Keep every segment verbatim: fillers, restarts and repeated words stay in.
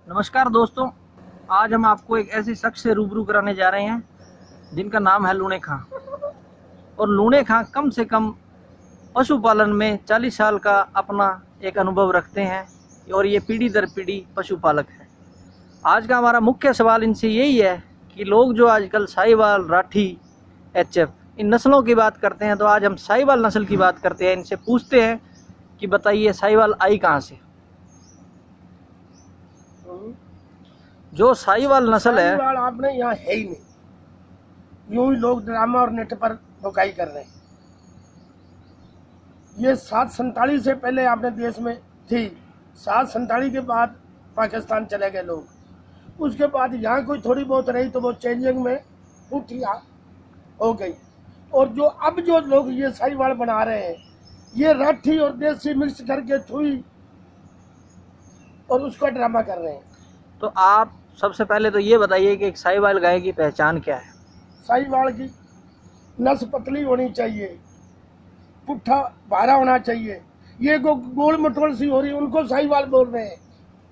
नमस्कार दोस्तों, आज हम आपको एक ऐसी शख्स से रूबरू कराने जा रहे हैं जिनका नाम है लूणे खां। और लूणे खां कम से कम पशुपालन में चालीस साल का अपना एक अनुभव रखते हैं और ये पीढ़ी दर पीढ़ी पशुपालक है। आज का हमारा मुख्य सवाल इनसे यही है कि लोग जो आजकल साहिवाल, राठी, एचएफ इन नस्लों की बात करते हैं, तो आज हम साहिवाल नस्ल की बात करते हैं। इनसे पूछते हैं कि बताइए साहिवाल आई कहाँ से। जो साहिवाल नस्ल है, साहिवाल आपने यहाँ है ही नहीं, यूं ही लोग ड्रामा और नेट पर बुकाई कर रहे हैं। ये सात सैतालीस से पहले आपने देश में थी, सात सैतालीस के बाद पाकिस्तान चले गए लोग। उसके बाद यहाँ कोई थोड़ी बहुत रही तो वो चेंजिंग में उठी हो गई। और जो अब जो लोग ये साहिवाल बना रहे हैं, ये राठी और देसी मिक्स करके थुई और उसका ड्रामा कर रहे हैं। तो आप सबसे पहले तो ये बताइए कि एक साहिवाल गाय की पहचान क्या है। साहिवाल की नस पतली होनी चाहिए, पुट्ठा भारा होना चाहिए। ये गो, गोल मटोल सी हो रही, उनको साहिवाल बोल रहे हैं।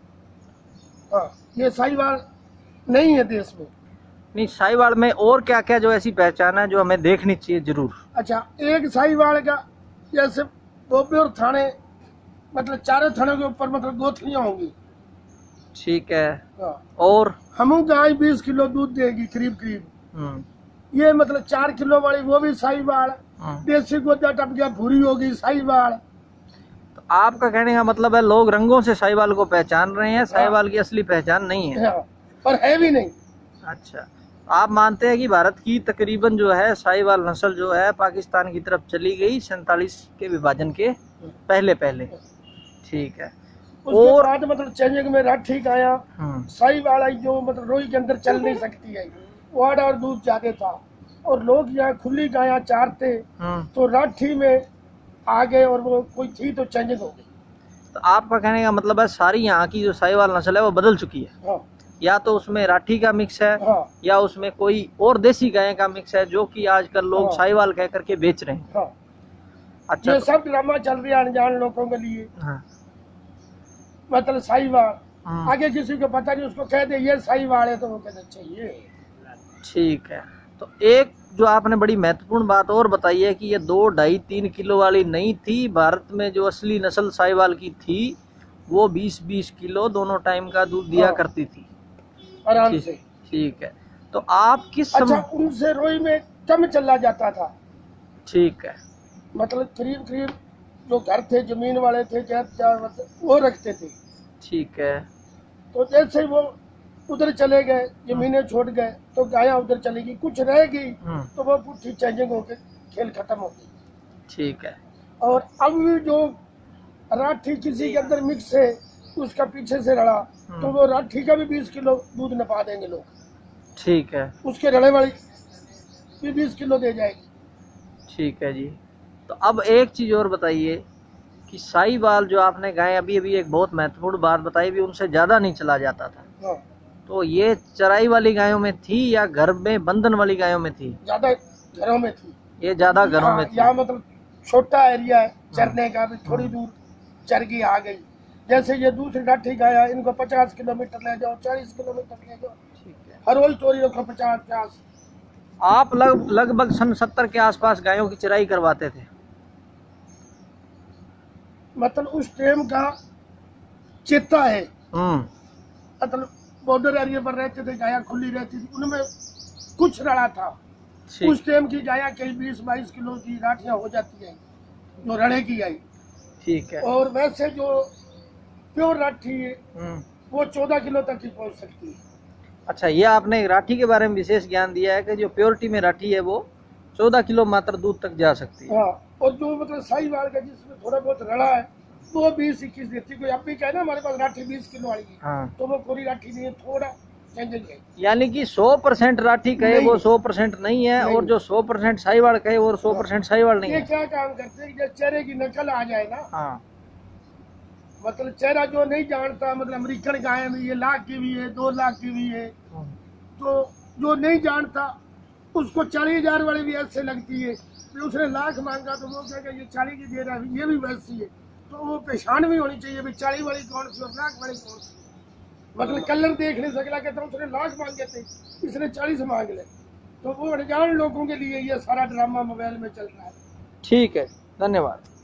हाँ, ये साहिवाल नहीं है देश में। नहीं, साहिवाल में और क्या क्या जो ऐसी पहचान है जो हमें देखनी चाहिए जरूर। अच्छा, एक साहिवाल का जैसे बोबे और थाने, मतलब चारों थानों के ऊपर मतलब गोथलियां होंगी। ठीक है। हाँ। और हम गाय बीस किलो दूध देगी करीब करीब। ये मतलब चार किलो वाली वो भी साहिवाल। देसी गोदा टप गया भूरी होगी, साहिवाल। तो आपका कहने का मतलब है लोग रंगों से साहिवाल को पहचान रहे हैं, साहिवाल की असली पहचान नहीं है। हाँ, और है भी नहीं। अच्छा, आप मानते हैं कि भारत की तकरीबन जो है साहिवाल नस्ल जो है पाकिस्तान की तरफ चली गई सैतालीस के विभाजन के पहले पहले। ठीक है। उसके और बाद मतलब चेंजिंग में राठी गाया हम्म साहिवाल आई, जो मतलब रोई के अंदर चल नहीं सकती है, वाड़ा और दूध ज्यादा था और लोग यहाँ खुली गाया चारते, तो राठी में आ गए और वो कोई थी तो चेंजिंग हो गई। तो आपका कहने का मतलब है सारी यहाँ की जो साहिवाल नस्ल है वो बदल चुकी है। हाँ। या तो उसमें राठी का मिक्स है। हाँ। या उसमें कोई और देसी गाय का मिक्स है जो कि आजकल लोग हाँ। साहिवाल कह करके बेच रहे हैं। हाँ। अच्छा, ये तो... सब ड्रामा चल रही है अनजान लोगों के लिए। हाँ। मतलब साहिवाल आगे किसी को पता नहीं, उसको कह दे ये साहिवाल है तो वो कहते चाहिए। ठीक है। तो एक जो आपने बड़ी महत्वपूर्ण बात और बताई है कि ये दो ढाई तीन किलो वाली नहीं थी। भारत में जो असली नस्ल साहिवाल की थी वो बीस बीस किलो दोनों टाइम का दूध दिया करती थी आराम से। ठीक है। तो आप किस अच्छा, समय... उनसे रोई में कम चला जाता था। ठीक है। मतलब करीब करीब जो घर थे जमीन वाले थे मतलब वो रखते थे। ठीक है। तो जैसे वो उधर चले गए, जमीनें छोड़ गए, तो गाया उधर चलेगी, कुछ रहेगी तो वो पुट्ठी चेंजिंग होके खेल खत्म हो गई। ठीक है। और अब जो राठी किसी के अंदर मिक्स है, उसका पीछे से रड़ा, तो वो राठी का भी बीस किलो दूध नपा देंगे लोग। ठीक है। उसके रड़े वाली भी बीस किलो दे जाएगी। ठीक है जी। तो अब एक चीज और बताइए कि साहिवाल जो आपने गाय अभी अभी एक बहुत महत्वपूर्ण बात बताई भी, उनसे ज्यादा नहीं चला जाता था। हाँ। तो ये चराई वाली गायों में थी या घर में बंधन वाली गायों में थी? ज्यादा घरों में थी। ये ज्यादा घरों में थी। यहाँ मतलब छोटा एरिया है चरने का, भी थोड़ी दूर चर की आ गई। जैसे ये दूसरी राठी गाया, इनको पचास किलोमीटर ले जाओ, चालीस किलोमीटर ले जाओ। ठीक है। हर रोज चोरी रखो पचास पचास। आप लग लगभग सन सत्तर के आसपास गायों की चराई करवाते थे। मतलब उस टाइम का चेता है। मतलब बॉर्डर एरिया पर रहते थे, गाया खुली रहती थी, उनमें कुछ रड़ा था। उस टाइम की गाया कई बीस बाईस किलो की राठियां हो जाती है जो रड़े की आई। ठीक है। और वैसे जो प्योर राठी है वो चौदह किलो तक ही पहुंच सकती है। अच्छा, ये आपने राठी के बारे में विशेष ज्ञान दिया है कि जो प्योरिटी में राठी है वो चौदह किलो मात्र दूध तक जा सकती है। हाँ। और जो मतलब साहिवाल का जिसमें थोड़ा बहुत रड़ा है वो बीस इक्कीस देती है। कोई अब भी कहे ना हमारे पास राठी बीस किलो वाली है। हाँ। तो वो पूरी राठी नहीं है, थोड़ा चेंजिंग है। यानी कि सौ परसेंट राठी कहे वो सौ परसेंट नहीं है, नहीं। और जो सौ परसेंट साहिवाल कहे वो सौ परसेंट साहिवाल नहीं है। ये क्या काम करते हैं जब चेहरे की नकल आ जाए ना। हाँ। मतलब चेहरा जो नहीं जानता, मतलब अमेरिकन गाय में ये लाख की भी है, दो लाख की भी है, तो जो नहीं जानता उसको चालीस हजार वाली भी ऐसे लगती है। तो उसने लाख मांगा तो वो कहेगा ये चालीस की दे रहा है, ये भी वैसी है। तो वो पहचान भी होनी चाहिए चालीस वाली कौन सी और लाख वाली कौन सी। मतलब कलर देख नहीं सकला, कहता उसने लाख मांगे थे, इसने चालीस मांग ले। तो वो अनजान लोगों के लिए ये सारा ड्रामा मोबाइल में चल रहा है। ठीक है, धन्यवाद।